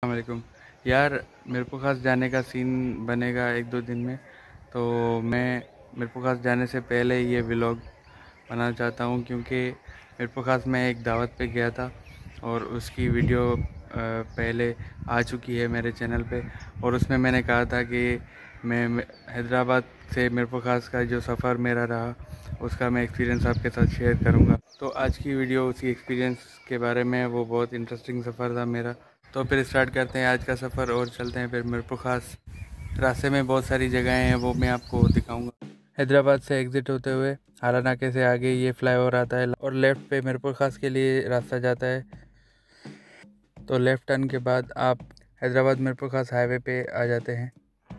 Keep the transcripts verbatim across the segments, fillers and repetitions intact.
वालेकुम यार, मेरे को खास जाने का सीन बनेगा एक दो दिन में। तो मैं मेरे को खास जाने से पहले ये व्लॉग बनाना चाहता हूँ, क्योंकि मेरे को खास मैं एक दावत पे गया था और उसकी वीडियो अ, पहले आ चुकी है मेरे चैनल पे। और उसमें मैंने कहा था कि मैं मैं हैदराबाद से मेरे को खास का जो सफ़र मेरा रहा उसका मैं एक्सपीरियंस आपके साथ शेयर करूँगा। तो आज की वीडियो उसी एक्सपीरियंस के बारे में है। वो बहुत इंटरेस्टिंग सफ़र था मेरा। तो फिर स्टार्ट करते हैं आज का सफ़र और चलते हैं फिर मेरे को खास। रास्ते में बहुत सारी जगहें हैं, वो मैं आपको दिखाऊंगा। हैदराबाद से एग्ज़िट होते हुए हारा नाके से आगे ये फ्लाईओवर आता है और लेफ़्ट पे मेरे को खास के लिए रास्ता जाता है। तो लेफ़्ट टर्न के बाद आप हैदराबाद मेरे को खास हाईवे पे आ जाते हैं।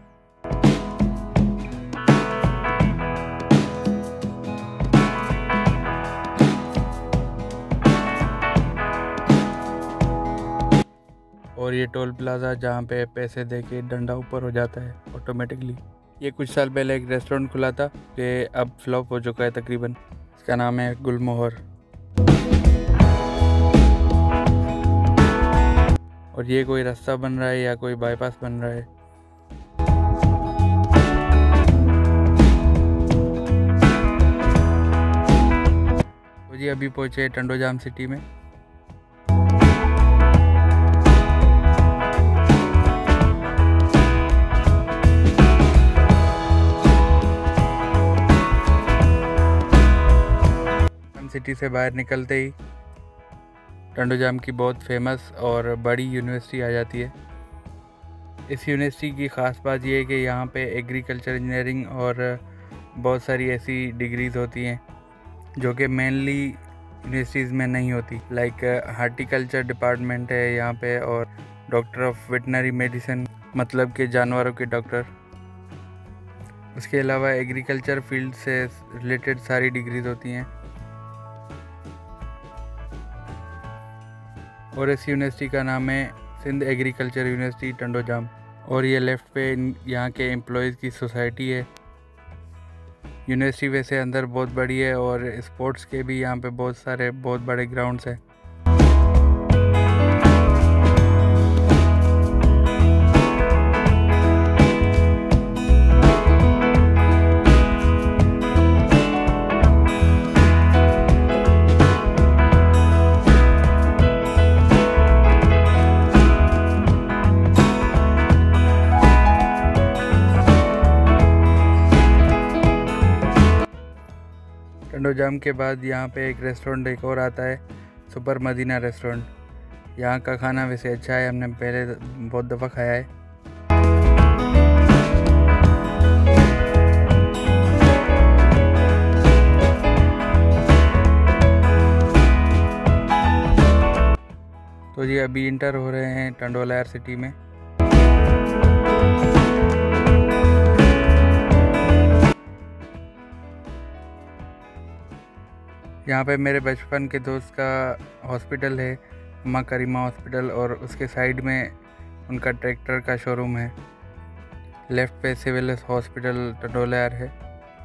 और ये टोल प्लाज़ा जहाँ पे पैसे दे के डंडा ऊपर हो जाता है ऑटोमेटिकली। ये कुछ साल पहले एक रेस्टोरेंट खुला था कि अब फ्लॉप हो चुका है तकरीबन। इसका नाम है गुलमोहर। और ये कोई रास्ता बन रहा है या कोई बाईपास बन रहा है। तो जी अभी पहुँचे टंडोजाम सिटी में। सिटी से बाहर निकलते ही टंडोजाम की बहुत फेमस और बड़ी यूनिवर्सिटी आ जाती है। इस यूनिवर्सिटी की ख़ास बात यह है कि यहाँ पे एग्रीकल्चर इंजीनियरिंग और बहुत सारी ऐसी डिग्रीज़ होती हैं जो कि मेनली यूनिवर्सिटीज़ में नहीं होती। लाइक हार्टिकल्चर डिपार्टमेंट है यहाँ पे, और डॉक्टर ऑफ वेटनरी मेडिसिन मतलब के जानवरों के डॉक्टर। उसके अलावा एग्रीकल्चर फील्ड से रिलेटेड सारी डिग्रीज़ होती हैं। और इस यूनिवर्सिटी का नाम है सिंध एग्रीकल्चर यूनिवर्सिटी टंडोजाम। और ये लेफ़्ट पे यहाँ के एम्प्लॉयज़ की सोसाइटी है। यूनिवर्सिटी वैसे अंदर बहुत बड़ी है और स्पोर्ट्स के भी यहाँ पे बहुत सारे बहुत बड़े ग्राउंड्स हैं। टंडोजाम के बाद यहाँ पे एक रेस्टोरेंट एक और आता है, सुपर मदीना रेस्टोरेंट। यहाँ का खाना वैसे अच्छा है, हमने पहले बहुत दफ़ा खाया है। तो जी अभी इंटर हो रहे हैं टंडोलायर सिटी में। यहाँ पे मेरे बचपन के दोस्त का हॉस्पिटल है, अम्मा करीमा हॉस्पिटल, और उसके साइड में उनका ट्रैक्टर का शोरूम है। लेफ़्ट पे सिविल हॉस्पिटल टंडोलायर है।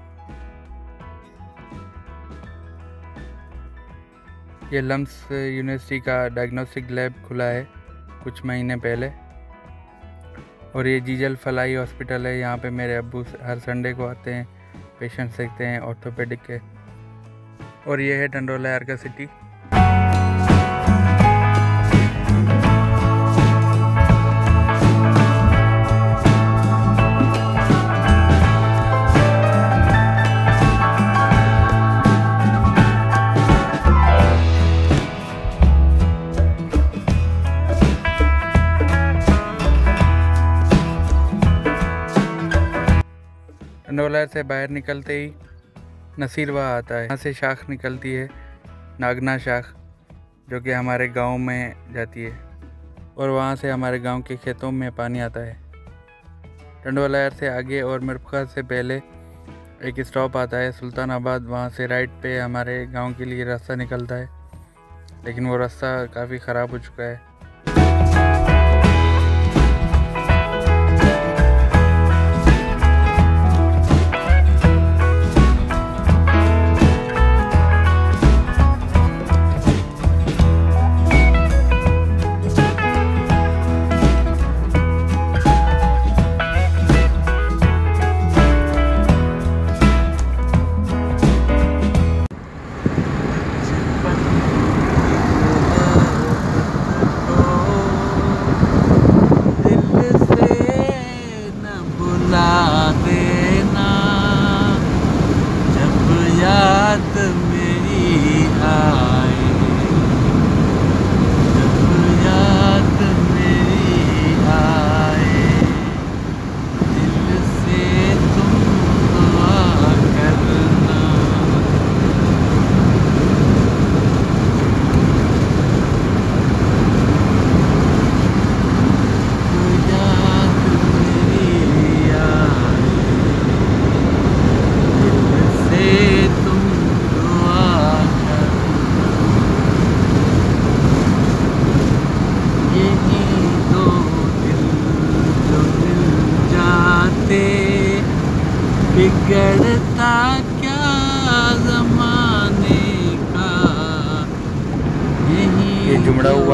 ये लम्स यूनिवर्सिटी का डायग्नोस्टिक लैब खुला है कुछ महीने पहले। और ये जीजल फलाई हॉस्पिटल है। यहाँ पे मेरे अब्बू हर संडे को आते हैं, पेशेंट्स देखते हैं ऑर्थोपेडिक के। और ये है टंडोलायर का सिटी। टंडोलायर से बाहर निकलते ही नसीरवा आता है। यहाँ से शाख निकलती है, नागना शाख, जो कि हमारे गांव में जाती है और वहाँ से हमारे गांव के खेतों में पानी आता है। टंडोलायर से आगे और मिर्पखा से पहले एक स्टॉप आता है सुल्तानाबाद। वहाँ से राइट पे हमारे गांव के लिए रास्ता निकलता है, लेकिन वो रास्ता काफ़ी ख़राब हो चुका है।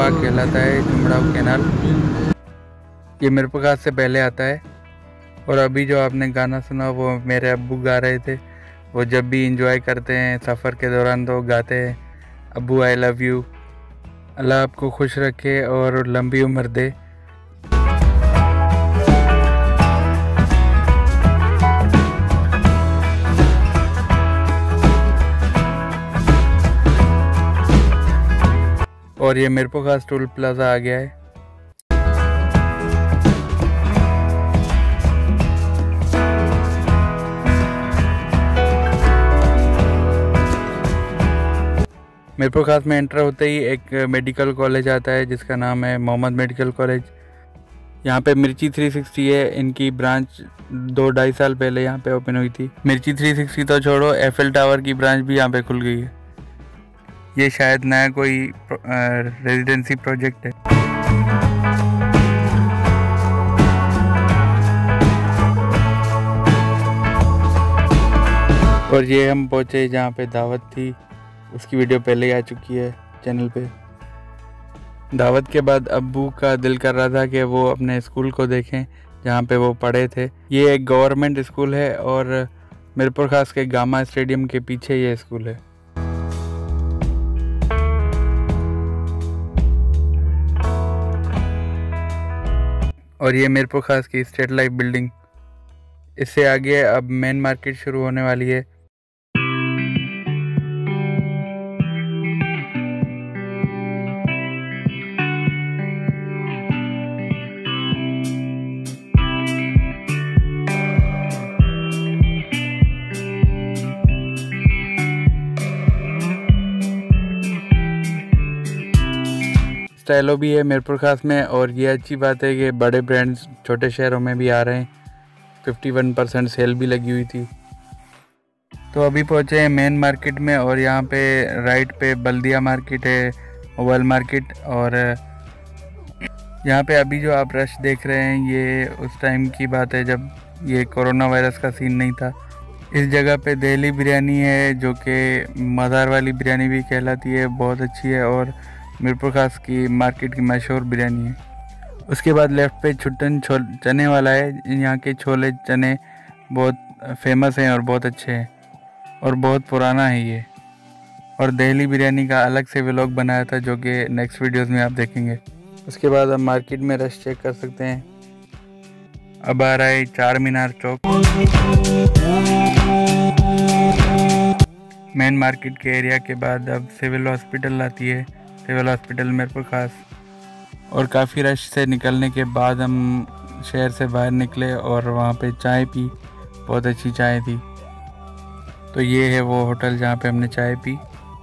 बाग कहलाता है, जुमड़ाव कैनाल। ये मिरपुखास से पहले आता है। और अभी जो आपने गाना सुना वो मेरे अब्बू गा रहे थे। वो जब भी इंजॉय करते हैं सफ़र के दौरान तो गाते हैं, अब्बू आई लव यू, अल्लाह आपको खुश रखे और लंबी उम्र दे। और ये मिरपुखास टोल प्लाजा आ गया है। मिरपुखास में एंटर होते ही एक मेडिकल कॉलेज आता है जिसका नाम है मोहम्मद मेडिकल कॉलेज। यहाँ पे मिर्ची थ्री सिक्सटी है, इनकी ब्रांच दो ढाई साल पहले यहाँ पे ओपन हुई थी। मिर्ची थ्री सिक्सटी तो छोड़ो, एफएल टावर की ब्रांच भी यहाँ पे खुल गई है। ये शायद नया कोई रेजिडेंसी प्रोजेक्ट है। और ये हम पहुँचे जहाँ पे दावत थी, उसकी वीडियो पहले ही आ चुकी है चैनल पे। दावत के बाद अब्बू का दिल कर रहा था कि वो अपने स्कूल को देखें जहाँ पे वो पढ़े थे। ये एक गवर्नमेंट स्कूल है और मिरपुखास के गामा स्टेडियम के पीछे ये स्कूल है। और ये मिरपुखास की स्टेट लाइफ बिल्डिंग। इससे आगे अब मेन मार्केट शुरू होने वाली है। स्टाइलो भी है मिरपुखास में। और ये अच्छी बात है कि बड़े ब्रांड्स छोटे शहरों में भी आ रहे हैं। इक्यावन परसेंट सेल भी लगी हुई थी। तो अभी पहुँचे हैं मेन मार्केट में और यहाँ पे राइट पे बल्दिया मार्केट है, मोबाइल मार्केट। और यहाँ पे अभी जो आप रश देख रहे हैं ये उस टाइम की बात है जब ये कोरोना वायरस का सीन नहीं था। इस जगह पे दिल्ली बिरयानी है जो कि मज़ार वाली बिरयानी भी कहलाती है, बहुत अच्छी है और मिरपुखास की मार्केट की मशहूर बिरयानी है। उसके बाद लेफ़्ट पे छुट्टन छोल चने वाला है। यहाँ के छोले चने बहुत फेमस हैं और बहुत अच्छे हैं और बहुत पुराना है ये। और दिल्ली बिरयानी का अलग से व्लॉग बनाया था जो कि नेक्स्ट वीडियोस में आप देखेंगे। उसके बाद हम मार्केट में रश चेक कर सकते हैं। अब आ रहा है चार मीनार चौक। मेन मार्केट के एरिया के बाद अब सिविल हॉस्पिटल आती है, सिविल हॉस्पिटल मिरपुखास। और काफ़ी रश से निकलने के बाद हम शहर से बाहर निकले और वहाँ पे चाय पी, बहुत अच्छी चाय थी। तो ये है वो होटल जहाँ पे हमने चाय पी।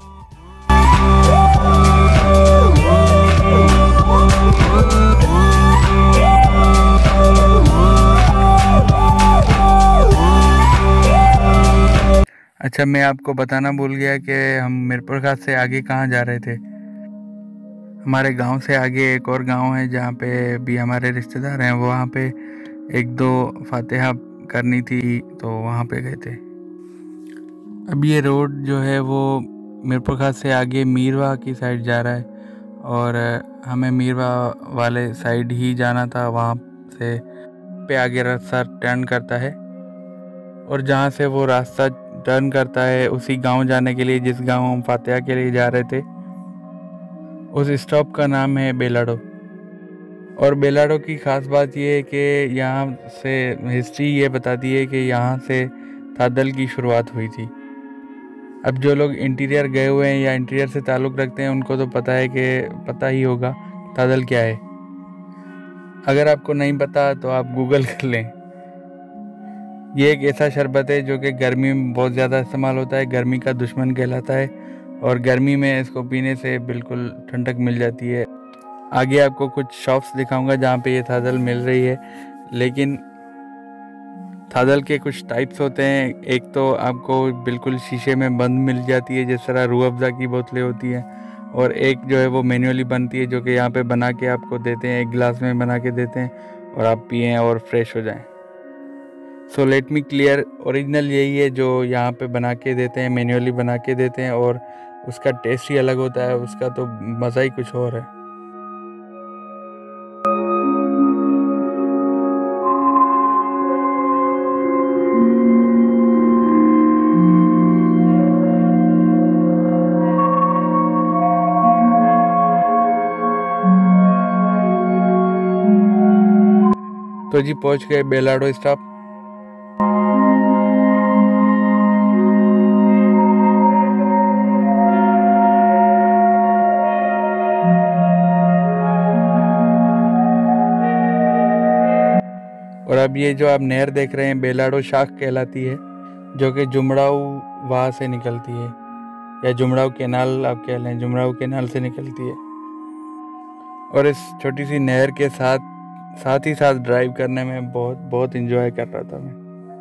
अच्छा, मैं आपको बताना भूल गया कि हम मिरपुखास से आगे कहाँ जा रहे थे। हमारे गांव से आगे एक और गांव है जहाँ पे भी हमारे रिश्तेदार हैं। वहाँ पे एक दो फातिहा करनी थी तो वहाँ पे गए थे। अब ये रोड जो है वो मिरपुखास से आगे मीरवा की साइड जा रहा है और हमें मीरवा वाले साइड ही जाना था। वहाँ से पे आगे रास्ता टर्न करता है और जहाँ से वो रास्ता टर्न करता है उसी गांव जाने के लिए जिस गांव हम फातिहा के लिए जा रहे थे, उस स्टॉप का नाम है बेलाडो। और बेलाडो की ख़ास बात यह है कि यहाँ से हिस्ट्री ये बताती है कि यहाँ से थादल की शुरुआत हुई थी। अब जो लोग इंटीरियर गए हुए हैं या इंटीरियर से ताल्लुक़ रखते हैं उनको तो पता है कि पता ही होगा थादल क्या है। अगर आपको नहीं पता तो आप गूगल कर लें। ये एक ऐसा शरबत है जो कि गर्मी में बहुत ज़्यादा इस्तेमाल होता है, गर्मी का दुश्मन कहलाता है और गर्मी में इसको पीने से बिल्कुल ठंडक मिल जाती है। आगे आपको कुछ शॉप्स दिखाऊंगा जहाँ पे ये थादल मिल रही है। लेकिन थादल के कुछ टाइप्स होते हैं। एक तो आपको बिल्कुल शीशे में बंद मिल जाती है जिस तरह रूह अफ़ज़ा की बोतलें होती हैं, और एक जो है वो मैन्युअली बनती है जो कि यहाँ पे बना के आपको देते हैं, एक गिलास में बना के देते हैं और आप पिएँ और फ्रेश हो जाएं। So let me clear, original यही है जो यहाँ पे बना के देते हैं, मैन्युअली बना के देते हैं और उसका टेस्ट ही अलग होता है, उसका तो मज़ा ही कुछ और है। तो जी पहुंच गए बेलाडो स्टॉप। और अब ये जो आप नहर देख रहे हैं बेलाडो शाख कहलाती है, जो कि जुमड़ाऊ वहाँ से निकलती है, या जुमड़ाऊ कैनाल आप कह लें, जुमड़ाऊ कैनाल से निकलती है। और इस छोटी सी नहर के साथ साथ ही साथ ड्राइव करने में बहुत बहुत इंजॉय कर रहा था मैं।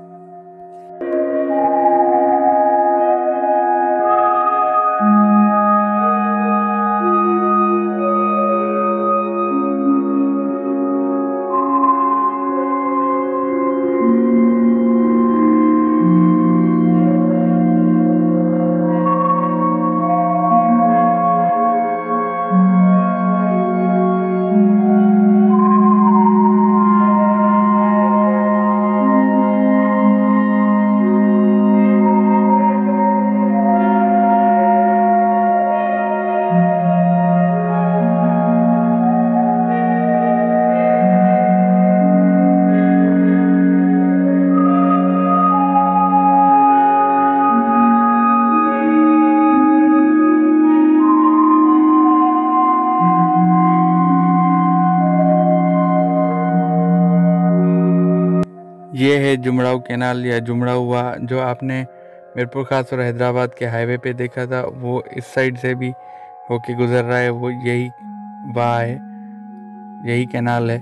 ये है जुमड़ाऊ कैनाल या जुमड़ाऊ वहाँ, जो आपने मीरपुर खास और हैदराबाद के हाईवे पे देखा था, वो इस साइड से भी होके गुजर रहा है। वो यही वहाँ है, यही कैनाल है।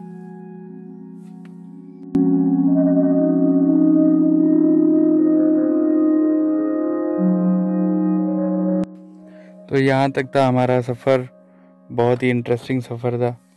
तो यहाँ तक था हमारा सफ़र, बहुत ही इंटरेस्टिंग सफ़र था।